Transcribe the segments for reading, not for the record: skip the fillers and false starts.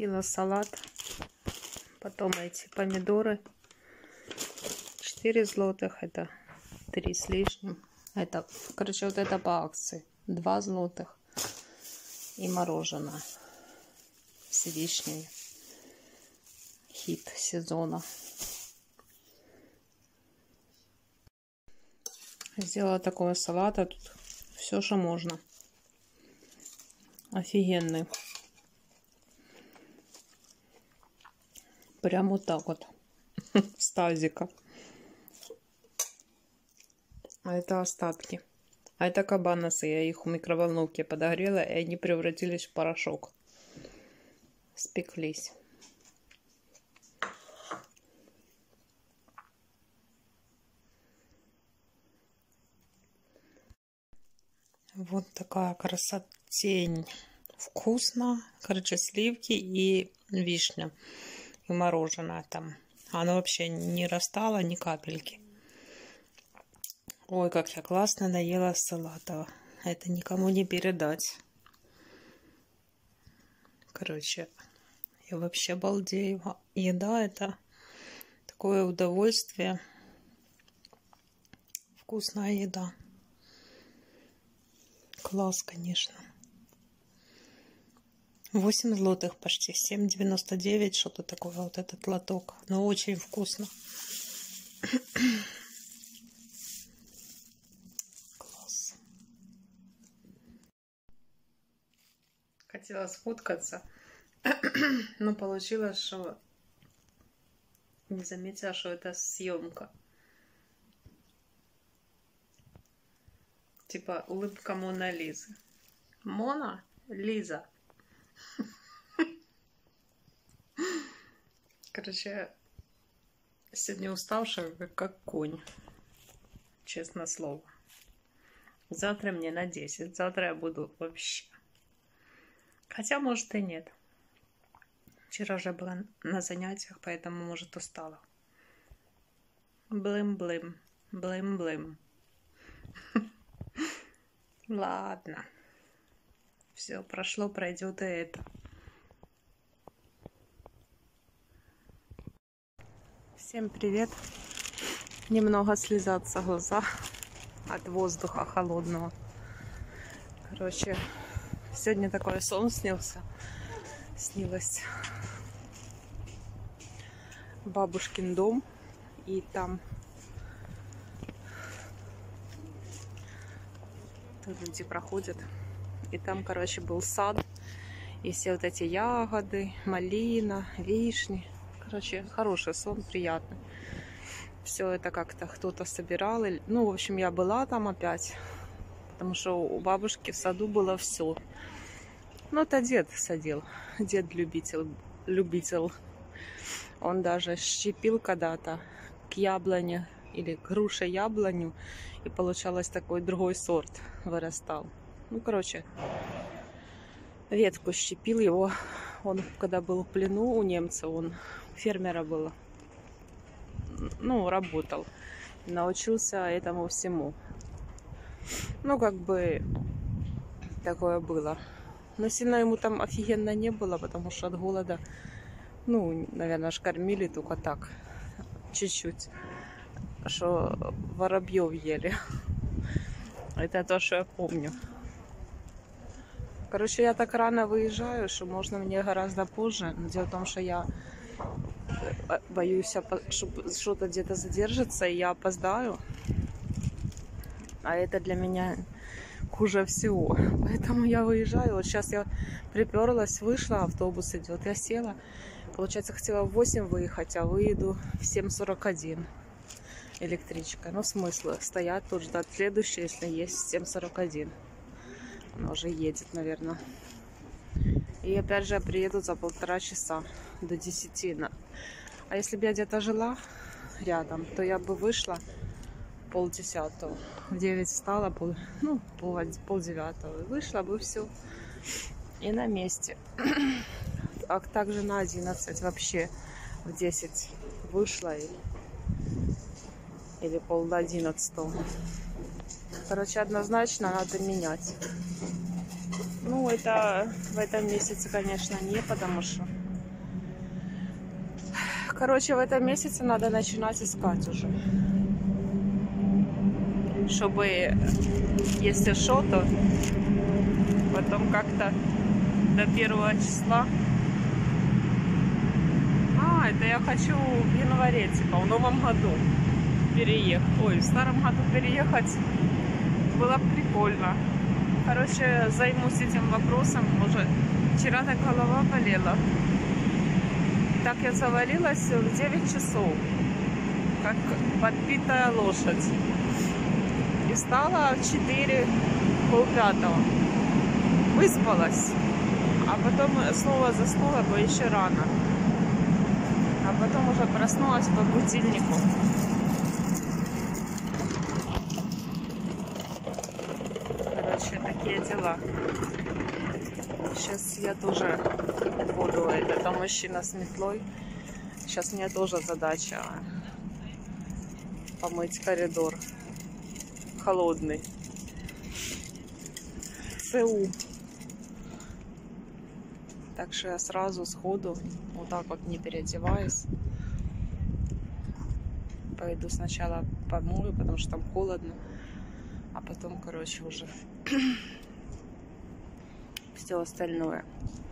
Купила салат, потом эти помидоры. 4 злотых, это 3 с лишним. Это, короче, вот это по акции. 2 злотых. И мороженое с вишней. Хит сезона. Сделала такого салата. Тут все, что можно. Офигенный. Прям вот так вот. С тазика. А это остатки. А это кабаносы. Я их в микроволновке подогрела, и они превратились в порошок. Спеклись. Вот такая красотень. Вкусно. Короче, сливки и вишня. И мороженое там. Оно вообще не растало ни капельки. Ой, как я классно наела салата. Это никому не передать. Короче, я вообще балдею. Еда — это такое удовольствие. Вкусная еда. Класс, конечно. 8 злотых почти. 7,99, что-то такое. Вот этот лоток. Но очень вкусно. Класс. Хотела сфоткаться. Но получилось, что не заметила, что это съемка. Типа улыбка Мона Лизы. Мона Лиза. Короче, сегодня уставшая, как конь. Честное слово. Завтра мне на 10. Завтра я буду вообще. Хотя, может, и нет. Вчера же была на занятиях, поэтому, может, устала. Блым-блым. Блым-блым. Ладно. Все прошло, пройдет и это. Всем привет. Немного слезятся глаза от воздуха холодного. Короче, сегодня такой сон снился. Снилось бабушкин дом. И там тут люди проходят. И там, короче, был сад. И все вот эти ягоды, малина, вишни. Короче, хороший сон, приятный. Все это как-то кто-то собирал. Ну, в общем, я была там опять. Потому что у бабушки в саду было все. Ну, это дед садил. Дед любитель. Он даже щепил когда-то к яблоне или к груше яблоню. И получалось такой другой сорт вырастал. Ну, короче, ветку щепил его. Он, когда был в плену у немца, он фермера был. Ну, работал. Научился этому всему. Ну, как бы такое было. Но сильно ему там офигенно не было, потому что от голода, ну, наверное, аж кормили только так. Чуть-чуть. Что воробьев ели. Это то, что я помню. Короче, я так рано выезжаю, что можно мне гораздо позже. Но дело в том, что я боюсь, что что-то где-то задержится, и я опоздаю. А это для меня хуже всего. Поэтому я выезжаю. Вот сейчас я приперлась, вышла, автобус идет. Я села. Получается, хотела в 8 выехать, а выеду в 7:41 электричка. Ну, смысла стоять тут, ждать следующее, если есть 7:41. Она уже едет, наверное. И опять же я приеду за 1,5 часа до 10. А если бы я где-то жила рядом, то я бы вышла 9:30. В 9 встала, полдевятого. Вышла бы, все. И на месте. А также на 11 вообще в 10 вышла. Или 10:30. Короче, однозначно надо менять. Ну, это в этом месяце, конечно, не, потому что Короче, в этом месяце надо начинать искать уже. Чтобы, если что, то потом как-то до 1 числа. Это я хочу в январе, типа, в новом году переехать. Ой, в старом году переехать было бы прикольно. Короче, займусь этим вопросом. Уже вчера так голова болела. Так я завалилась в 9 часов, как подбитая лошадь. И встала в 4, полпятого. Выспалась. А потом снова заснула, бо еще рано. А потом уже проснулась по будильнику. Короче, такие дела. Сейчас я тоже буду, это мужчина с метлой. Сейчас мне тоже задача помыть коридор. Холодный. ЦУ. Так что я сразу сходу, вот так вот не переодеваюсь, пойду сначала помою, потому что там холодно, а потом, короче, уже все остальное.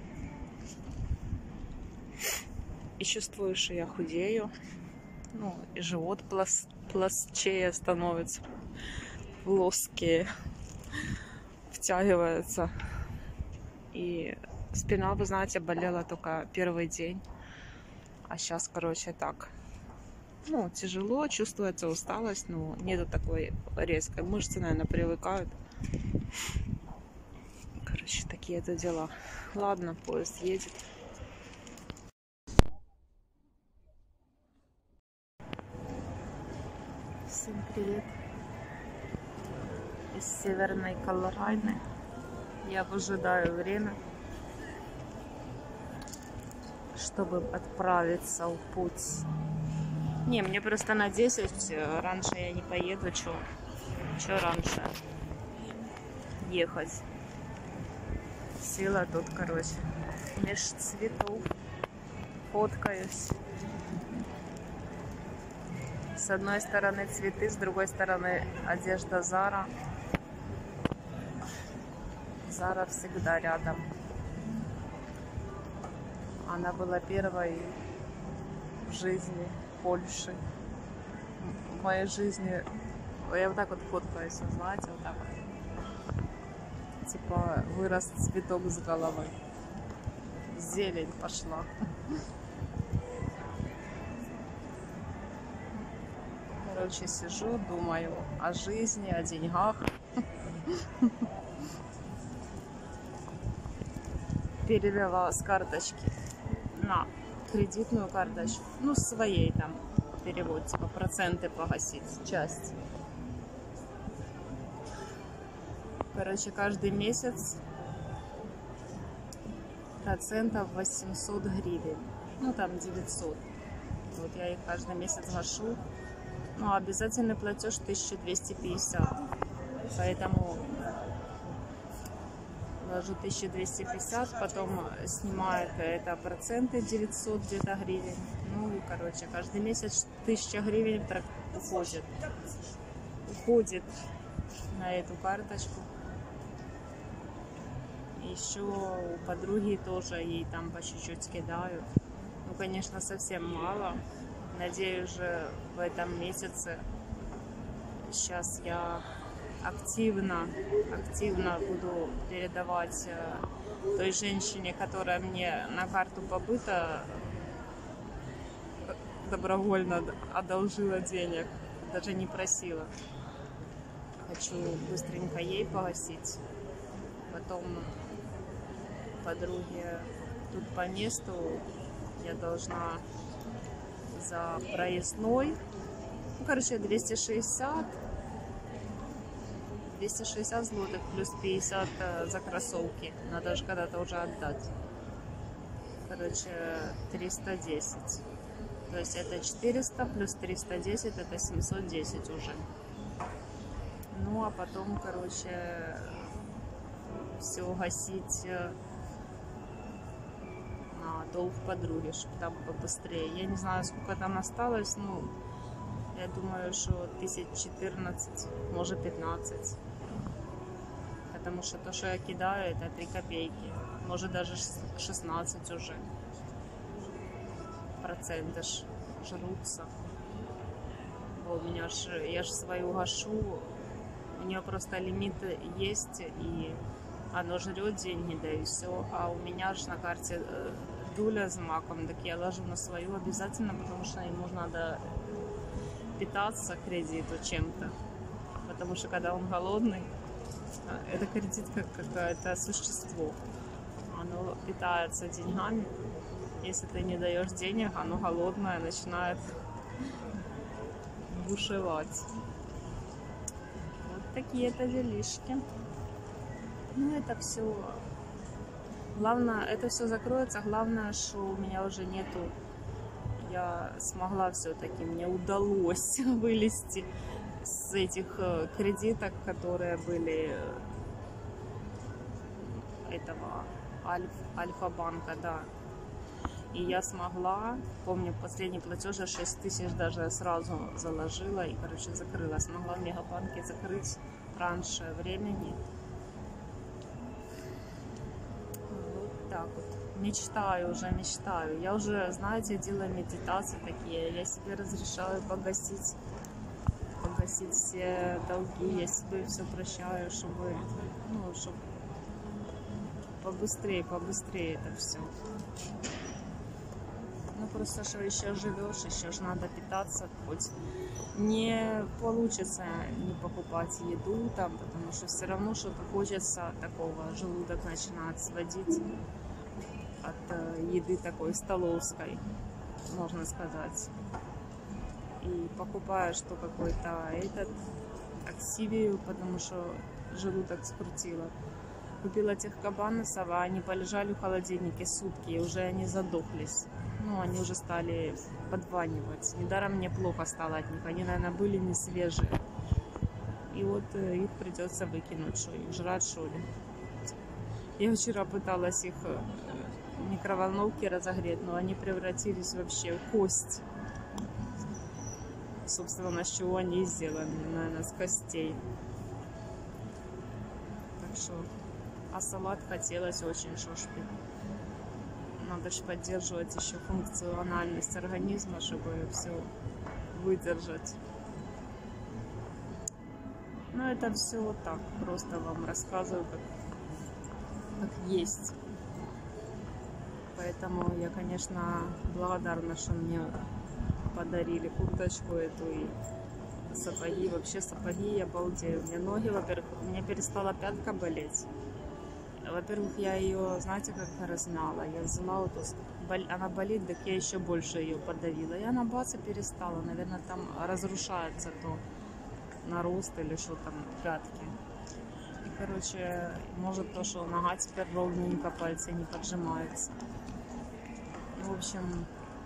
И чувствую, что я худею, ну, и живот плоскее становится, плоские, втягивается. И спина, вы знаете, болела только первый день. А сейчас, короче, так. Ну, тяжело, чувствуется усталость, но нету такой резкой. Мышцы, наверное, привыкают. Короче, такие это дела. Ладно, поезд едет. Всем привет. Из Северной Колорайны. Я выжидаю время, чтобы отправиться в путь. Не, мне просто на 10, раньше я не поеду, чё раньше ехать. Села тут, короче, меж цветов, фоткаюсь. С одной стороны цветы, с другой стороны одежда Зара. Зара всегда рядом. Она была первой в жизни Польши. В моей жизни... Я вот так вот фоткаюсь, знаете, вот так вот. Типа вырос цветок с головы. Зелень пошла. Короче, сижу, думаю о жизни, о деньгах. Перевела с карточки на кредитную карточку, ну, своей там перевод, типа проценты погасить, часть. Короче, каждый месяц процентов 800 гривен, ну, там 900. Вот я их каждый месяц гашу. Ну, обязательный платеж 1250, поэтому ложу 1250, потом снимают это проценты 900 где-то гривен. Ну и, короче, каждый месяц 1000 гривен уходит на эту карточку. Еще у подруги тоже ей там по чуть-чуть кидают. Ну, конечно, совсем мало. Надеюсь же, в этом месяце сейчас я активно буду передавать той женщине, которая мне на карту побыта добровольно одолжила денег, даже не просила. Хочу быстренько ей погасить. Потом подруге тут по месту я должна за проездной, ну, короче, 260 злотых плюс 50 за кроссовки. Надо же когда-то уже отдать. Короче, 310. То есть это 400 плюс 310, это 710 уже. Ну, а потом, короче, все гасить на долг подруги, чтобы там побыстрее. Я не знаю, сколько там осталось, ну, я думаю, что 1014, может 15. Потому что то, что я кидаю, это 3 копейки. Может даже 16 уже. Проценты жрутся. У меня я ж свою гашу. У нее просто лимит есть, и оно жрет деньги, да и все. А у меня же на карте дуля с маком, так я ложу на свою обязательно, потому что ему надо питаться кредиту чем-то. Потому что когда он голодный, это кредит как какое-то существо. Оно питается деньгами. Если ты не даешь денег, оно голодное начинает бушевать. Вот такие-то делишки. Ну, это все. Главное, это все закроется. Главное, что у меня уже нету. Я смогла все-таки, мне удалось вылезти с этих кредиток, которые были этого Альфа-банка, да. И я смогла, помню, последний платеж 6 тысяч даже сразу заложила и, короче, закрыла. Смогла в Мегабанке закрыть раньше времени. Вот так вот. Мечтаю, мечтаю. Я уже, знаете, делаю медитации такие. Я себе разрешаю погасить все долги. Я себе все прощаю, чтобы, ну, чтобы побыстрее это все. Ну, просто что еще живешь, еще ж надо питаться, хоть не получится не покупать еду там, потому что все равно что-то хочется такого, желудок начинает сводить от еды такой столовской, можно сказать. И покупаешь то какой-то аксивию, потому что желудок скрутило. Купила тех кабаносов, а они полежали в холодильнике сутки, и уже они задохлись. Ну, они уже стали подванивать. Недаром мне плохо стало от них. Они, наверное, были не свежие. И вот их придется выкинуть, что их жрать, что ли. Я вчера пыталась их в микроволновке разогреть, но они превратились вообще в кость. Собственно, с чего они сделаны, наверное, с костей. Так что... А салат хотелось очень, что ж. Надо же поддерживать еще функциональность организма, чтобы все выдержать. Но это все вот так, просто вам рассказываю, как есть. Поэтому я, конечно, благодарна, что мне подарили курточку эту и сапоги. Вообще сапоги, я балдею. У меня ноги, во-первых, у меня перестала пятка болеть. Во-первых, я ее, знаете, как размяла. Я взяла вот, она болит, так я еще больше ее подавила. И она бац, и перестала. Наверное, там разрушается то нарост или что там, пятки. И, короче, может то, что нога теперь ровненько, пальцы не поджимаются. В общем,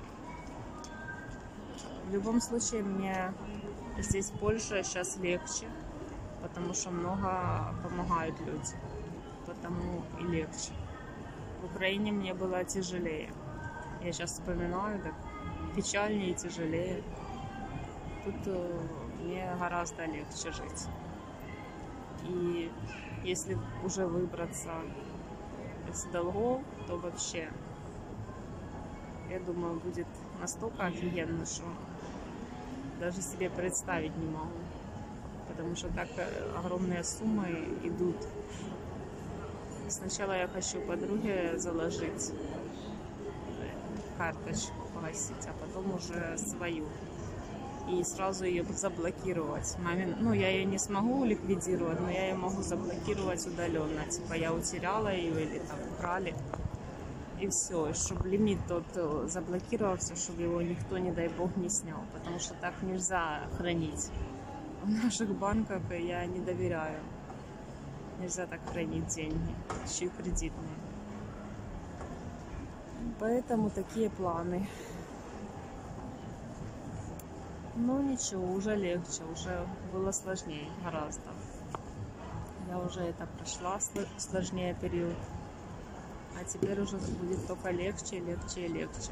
в любом случае, мне здесь в Польше сейчас легче, потому что много помогают люди. Потому и легче. В Украине мне было тяжелее. Я сейчас вспоминаю, так печальнее и тяжелее. Тут мне гораздо легче жить. И если уже выбраться из долгов, то вообще, я думаю, будет настолько офигенно, что даже себе представить не могу. Потому что так огромные суммы идут. Сначала я хочу подруге заложить карточку, погасить, а потом уже свою. И сразу ее заблокировать. Ну, я ее не смогу ликвидировать, но я ее могу заблокировать удаленно. Типа я утеряла ее или там украли. И все. И чтобы лимит тот заблокировался, чтобы его никто, не дай бог, не снял. Потому что так нельзя хранить. В наших банках я не доверяю. Нельзя так хранить деньги, еще и кредитные. Поэтому такие планы. Но ничего, уже легче, уже было сложнее гораздо. Я уже это прошла, сложнее период. А теперь уже будет только легче, легче и легче.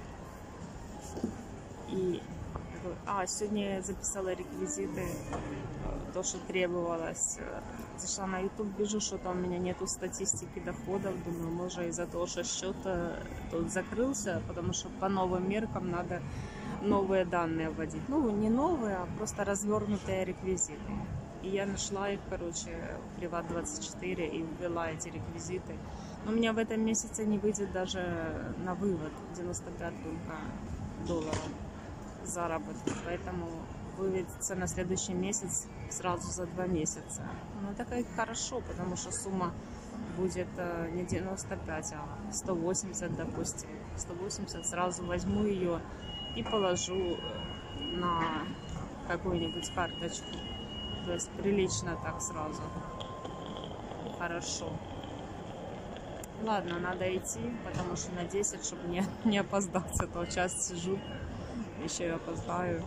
И сегодня я записала реквизиты, то, что требовалось. Зашла на YouTube, вижу, что там у меня нету статистики доходов. Думаю, может из-за того, что счет тут закрылся, потому что по новым меркам надо новые данные вводить. Ну, не новые, а просто развернутые реквизиты. И я нашла их, короче, в Приват24 и ввела эти реквизиты. Но у меня в этом месяце не выйдет даже на вывод 95 только долларов заработка. Поэтому выведется на следующий месяц сразу за 2 месяца. Ну, это как хорошо, потому что сумма будет не 95, а 180, допустим. 180 сразу возьму ее и положу на какую-нибудь карточку. То есть прилично так сразу. Хорошо. Ладно, надо идти, потому что на 10, чтобы не опоздать. А то час сижу, еще и опоздаю.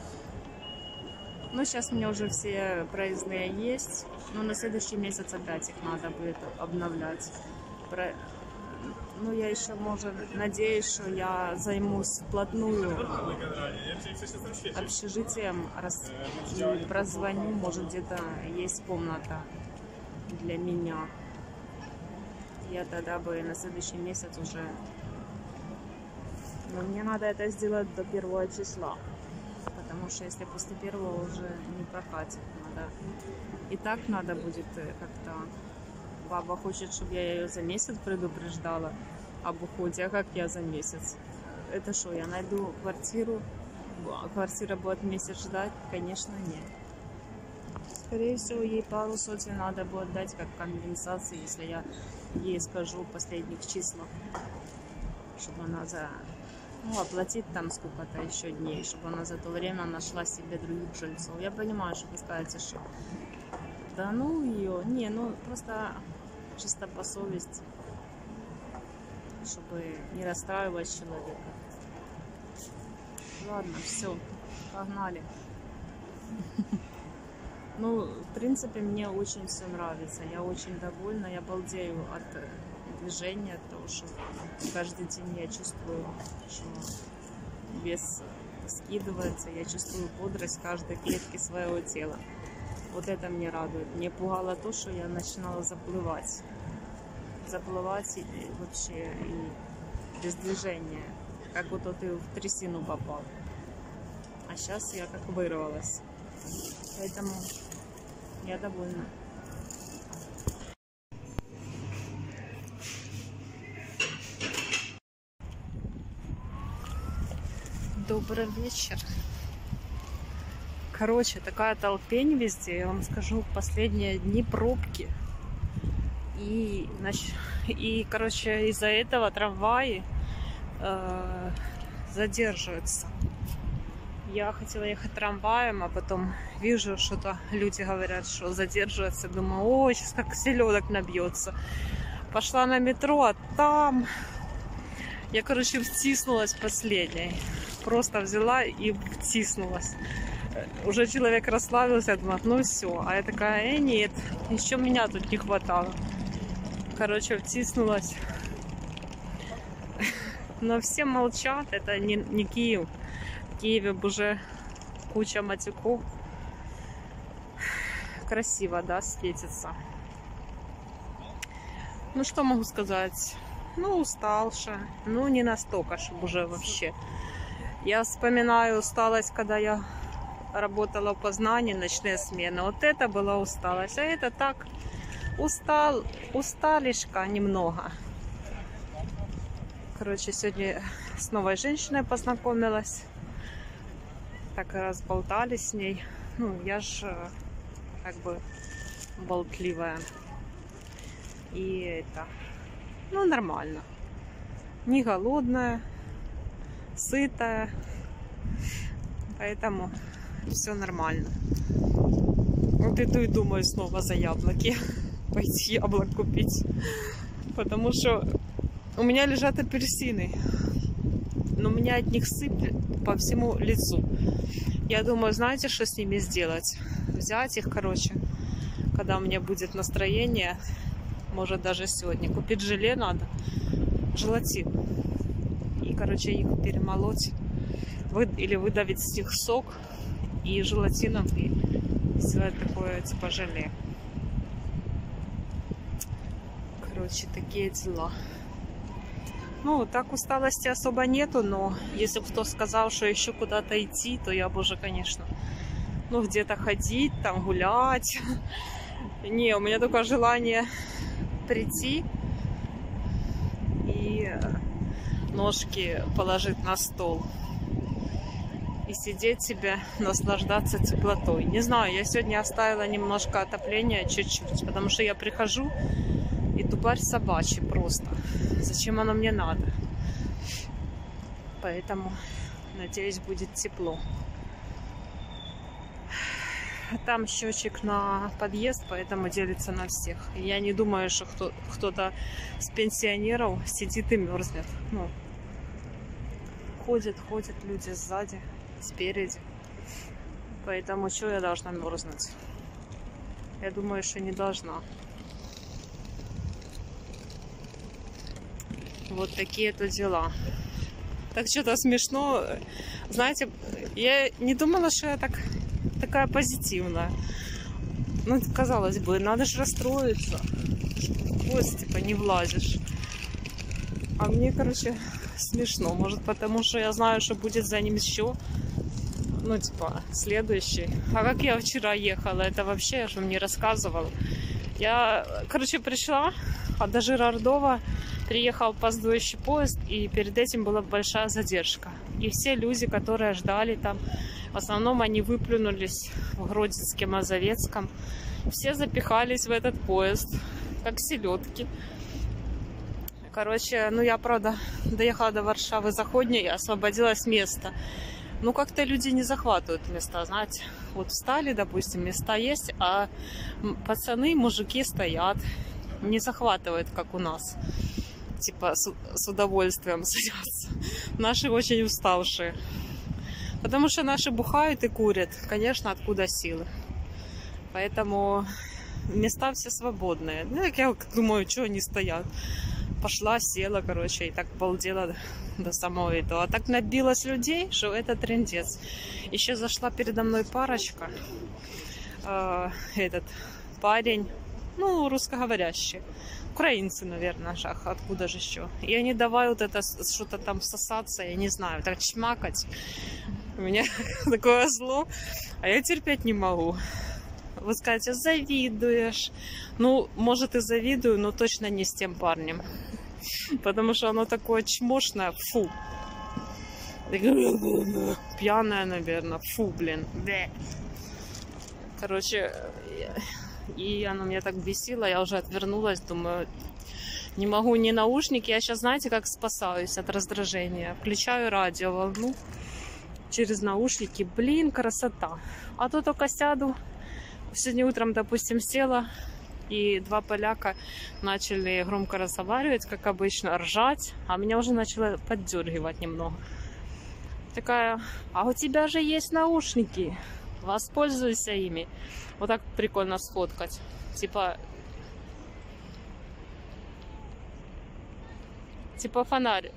Ну, сейчас у меня уже все проездные есть. Но на следующий месяц опять их надо будет обновлять. Ну, я еще, может, надеюсь, что я займусь вплотную общежитием и прозвоню, может, где-то есть комната для меня. Я тогда бы на следующий месяц уже... Но мне надо это сделать до 1 числа. Потому что если после 1 уже не прокатит. И так надо будет как-то... Баба хочет, чтобы я ее за месяц предупреждала об уходе. А как я за месяц? Это что, я найду квартиру? Квартира будет месяц ждать? Конечно, нет. Скорее всего, ей пару сотен надо будет дать как компенсации, если я ей скажу в последних числах. Чтобы она оплатит там сколько-то еще дней, чтобы она за то время нашла себе других жильцов. Я понимаю, что вы скажете, что да ну ее, не, ну просто чисто по совести, чтобы не расстраивать человека. Ладно, все, погнали. Ну, в принципе, мне очень все нравится, я очень довольна, я балдею от движения, от того, что каждый день я чувствую, что вес скидывается, я чувствую бодрость каждой клетки своего тела. Вот это мне радует. Мне пугало то, что я начинала заплывать. Заплывать и вообще и без движения. Как будто ты в трясину попал. А сейчас я как вырвалась. Поэтому я довольна. Добрый вечер. Короче, такая толпень везде, я вам скажу, в последние дни пробки. И короче, из-за этого трамваи задерживаются. Я хотела ехать трамваем, а потом вижу, что-то люди говорят, что задерживаются. Думаю, ой, сейчас как селедок набьется. Пошла на метро, а там... Я, короче, втиснулась последней. Просто взяла и втиснулась. Уже человек расслабился, думает, ну все. А я такая, нет, еще меня тут не хватало. Короче, втиснулась. Но все молчат, это не Киев. В Киеве уже куча матюков. Красиво, да, светится. Ну, что могу сказать? Ну, уставшая. Ну, не настолько, чтобы уже вообще. Я вспоминаю усталость, когда я работала в Познании, ночные смены. Вот это была усталость. А это так, усталишка немного. Короче, сегодня с новой женщиной познакомилась. Так разболтались с ней. Ну, я же как бы болтливая. И это... Ну, нормально. Не голодная, сытая. Поэтому все нормально. Вот иду и думаю снова за яблоки. Пойти яблок купить. Потому что у меня лежат апельсины. Но у меня от них сыпь по всему лицу. Я думаю, знаете, что с ними сделать? Взять их, короче, когда у меня будет настроение. Может, даже сегодня. Купить желе надо. желатин. И, короче, их перемолоть или выдавить с них сок и желатином и сделать такое типа желе. Короче, такие дела. Ну, так усталости особо нету, но если бы кто сказал, что еще куда-то идти, то я бы уже, конечно, ну, где-то ходить, там гулять. Не, у меня только желание прийти и ножки положить на стол и сидеть себе, наслаждаться теплотой. Не знаю, я сегодня оставила немножко отопления, чуть-чуть, потому что я прихожу и тупарь собачий просто. Зачем оно мне надо? Поэтому, надеюсь, будет тепло. Там счетчик на подъезд, поэтому делится на всех. Я не думаю, что кто-то с пенсионеров сидит и мерзнет. Ну, ходят люди сзади, спереди. Поэтому что я должна мерзнуть? Я думаю, что не должна. Вот такие-то дела. Так что-то смешно. Знаете, я не думала, что я такая позитивная. Ну, казалось бы, надо же расстроиться. В поезд, типа, не влазишь. А мне, короче, смешно. Может, потому что я знаю, что будет за ним еще. Ну, типа, следующий. А как я вчера ехала, это вообще, я же вам не рассказывала. Я, короче, пришла, а до Жирардова приехал опаздывающий поезд, и перед этим была большая задержка. И все люди, которые ждали там, в основном они выплюнулись в Гродзенске, Мазовецком. Все запихались в этот поезд, как селедки. Короче, ну я, правда, доехала до Варшавы Заходней и освободилось место. Ну, как-то люди не захватывают места, знаете. Вот встали, допустим, места есть, а пацаны, мужики стоят. Не захватывают, как у нас. Типа, с удовольствием садятся. Наши очень уставшие. Потому что наши бухают и курят. Конечно, откуда силы. Поэтому места все свободные. Ну, я думаю, что они стоят. Пошла, села, короче, и так балдела до самого этого. А так набилось людей, что это трындец. Еще зашла передо мной парочка. Этот парень, ну, русскоговорящий. Украинцы, наверное, откуда же еще. И они давай вот это что-то там сосаться, я не знаю, так чмакать. У меня такое зло, а я терпеть не могу. Вы скажете, завидуешь. Ну, может и завидую, но точно не с тем парнем. Потому что оно такое чмошное, фу. Пьяная, наверное, фу, блин. Короче, и оно меня так бесило, я уже отвернулась, думаю, не могу ни наушники. Я сейчас, знаете, как спасаюсь от раздражения. Включаю радиоволну через наушники. Блин, красота. А то только сяду. Сегодня утром, допустим, села, и два поляка начали громко разговаривать, как обычно, ржать, а меня уже начало поддергивать немного. Такая, а у тебя же есть наушники, воспользуйся ими. Вот так прикольно сфоткать. Типа фонарь.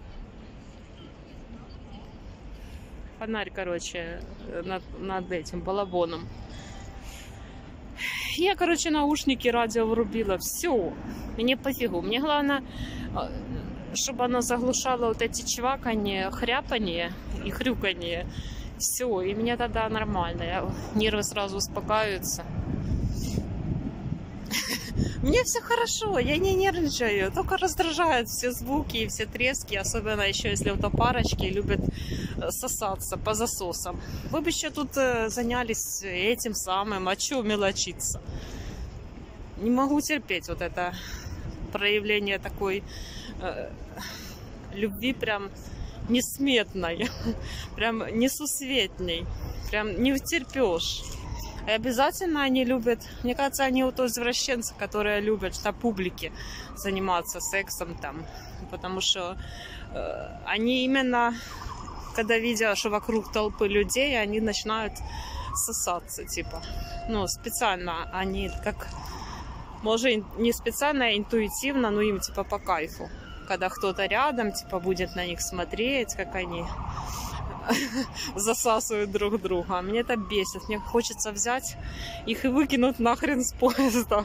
Фонарь, короче, над этим балабоном. Я, короче, наушники, радио врубила. Все. Мне пофигу. Мне главное, чтобы оно заглушало вот эти чваканье, хряпанье и хрюканье. Все. И мне тогда нормально. Нервы сразу успокаиваются. Мне все хорошо, я не нервничаю, только раздражают все звуки и все трески, особенно еще если вот парочки любят сосаться по засосам. Вы бы еще тут занялись этим самым, а что мелочиться? Не могу терпеть вот это проявление такой любви прям несметной, прям несусветней, прям не утерпешь. И обязательно они любят, мне кажется, они вот извращенцы, которые любят на публике заниматься сексом там, потому что они именно, когда видят, что вокруг толпы людей, они начинают сосаться, типа, ну, специально, они как, может, не специально, а интуитивно, но им, типа, по кайфу, когда кто-то рядом, типа, будет на них смотреть, как они засасывают друг друга. А мне это бесит. Мне хочется взять их и выкинуть нахрен с поезда.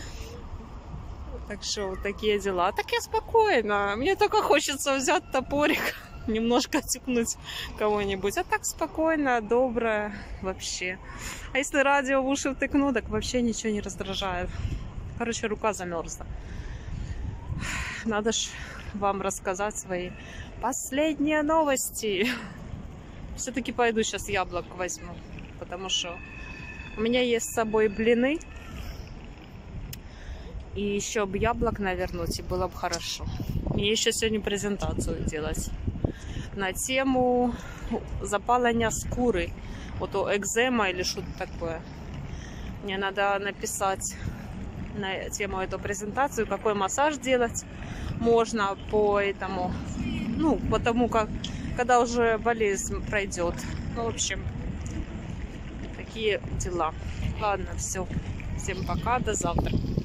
Так что вот такие дела. Так я спокойно. Мне только хочется взять топорик, немножко отсекнуть кого-нибудь. А так спокойно, доброе вообще. А если радио в уши втыкну, так вообще ничего не раздражает. Короче, рука замерзла. Надо ж вам рассказать свои последние новости. Все-таки пойду сейчас яблок возьму, потому что у меня есть с собой блины. И еще бы яблок навернуть, и было бы хорошо. Мне еще сегодня презентацию делать на тему запалення скуры. Вот экзема или что-то такое. Мне надо написать на тему эту презентацию, какой массаж делать можно по этому, ну, потому как, когда уже болезнь пройдет. Ну, в общем, такие дела. Ладно, все. Всем пока, до завтра.